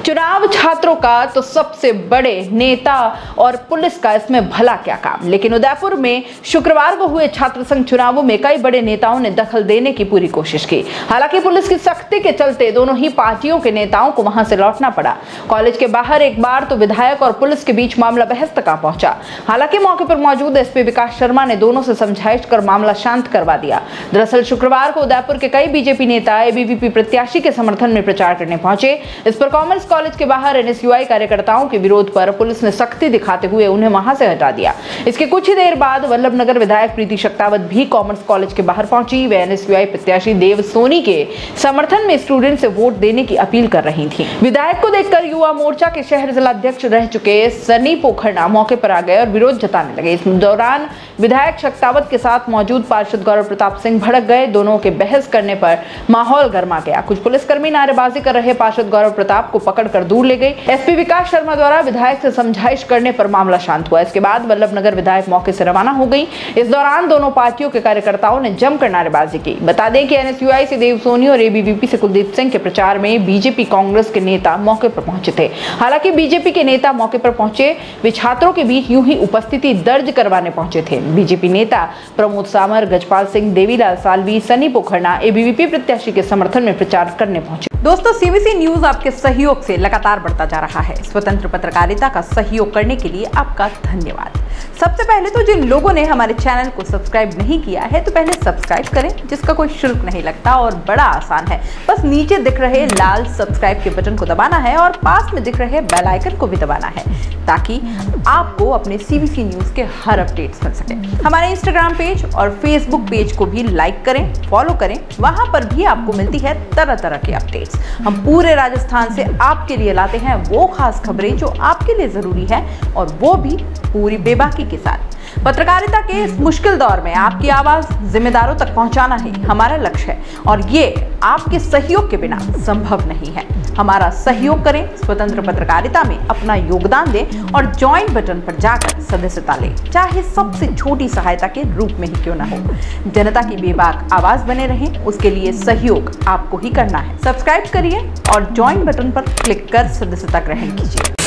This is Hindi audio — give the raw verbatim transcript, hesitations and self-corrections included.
चुनाव छात्रों का तो सबसे बड़े नेता और पुलिस का इसमें भला क्या काम। लेकिन उदयपुर में शुक्रवार को हुए छात्र संघ चुनावों में कई बड़े नेताओं ने दखल देने की पूरी कोशिश की। हालांकि पुलिस की सख्ती के चलते दोनों ही पार्टियों के नेताओं को वहां से लौटना पड़ा। कॉलेज के बाहर एक बार तो विधायक और पुलिस के बीच मामला बहस तक आ पहुंचा। हालांकि मौके पर मौजूद एसपी विकास शर्मा ने दोनों से समझाइश कर मामला शांत करवा दिया। दरअसल शुक्रवार को उदयपुर के कई बीजेपी नेता एबीवीपी प्रत्याशी के समर्थन में प्रचार करने पहुंचे। इस पर कॉमर्स कॉलेज के बाहर एनएसयूआई कार्यकर्ताओं के विरोध पर पुलिस ने सख्ती दिखाते हुए उन्हें वहां से हटा दिया। इसके कुछ ही देर बाद वल्लभनगर विधायक प्रीति शक्तावत भी कॉमर्स कॉलेज के बाहर पहुंची। वे एनएसयूआई प्रत्याशी देव सोनी के समर्थन में स्टूडेंट से वोट देने की अपील कर रही थी। विधायक को देखकर युवा मोर्चा के शहर जिला अध्यक्ष रह चुके सनी पोखरना मौके पर आ गए और विरोध जताने लगे। इस दौरान विधायक शक्तावत के साथ मौजूद पार्षद गौरव प्रताप सिंह भड़क गए। दोनों के बहस करने पर माहौल गर्मा गया। कुछ पुलिसकर्मी नारेबाजी कर रहे पार्षद गौरव प्रताप को पकड़कर दूर ले गए। एसपी विकास शर्मा द्वारा विधायक से समझाइश करने पर मामला शांत हुआ। इसके बाद वल्लभनगर विधायक मौके से रवाना हो गई। इस दौरान दोनों पार्टियों के कार्यकर्ताओं ने जमकर नारेबाजी की। बता दें कि एनएसयूआई से देव सोनी और एबीवीपी से कुलदीप सिंह के प्रचार में बीजेपी कांग्रेस के नेता मौके पर पहुंचे थे। हालांकि बीजेपी के नेता मौके पर पहुंचे वे छात्रों के बीच यूं ही उपस्थिति दर्ज करवाने पहुंचे थे। बीजेपी नेता प्रमोद सामर, गजपाल सिंह, देवीलाल सालवी, सनी पोखरना एबीवीपी प्रत्याशी के समर्थन में प्रचार करने पहुंचे। दोस्तों, सीबीसी न्यूज आपके सहयोग से लगातार बढ़ता जा रहा है। स्वतंत्र पत्रकारिता का सहयोग करने के लिए आपका धन्यवाद। सबसे पहले तो जिन लोगों ने हमारे चैनल को सब्सक्राइब नहीं किया है तो पहले सब्सक्राइब करें, जिसका कोई शुल्क नहीं लगता और बड़ा आसान है। बस नीचे दिख रहे लाल सब्सक्राइब के बटन को दबाना है और पास में दिख रहे बेल आइकन को भी दबाना है, ताकि आपको अपने सीबीसी न्यूज के हर अपडेट्स मिल सके। हमारे इंस्टाग्राम पेज और फेसबुक पेज को भी लाइक करें, फॉलो करें। वहां पर भी आपको मिलती है तरह तरह के अपडेट्स। हम पूरे राजस्थान से आपके लिए लाते हैं वो खास खबरें जो आपके लिए जरूरी है, और वो भी पूरी बेबाकी के साथ। पत्रकारिता के इस मुश्किल दौर में आपकी आवाज जिम्मेदारों तक पहुंचाना ही हमारा लक्ष्य है, और ये आपके सहयोग के बिना संभव नहीं है। हमारा सहयोग करें, स्वतंत्र पत्रकारिता में अपना योगदान दें और ज्वाइन बटन पर जाकर सदस्यता लें, चाहे सबसे छोटी सहायता के रूप में ही क्यों ना हो। जनता की बेबाक आवाज बने रहें, उसके लिए सहयोग आपको ही करना है। सब्सक्राइब करिए और ज्वाइन बटन पर क्लिक कर सदस्यता ग्रहण कीजिए।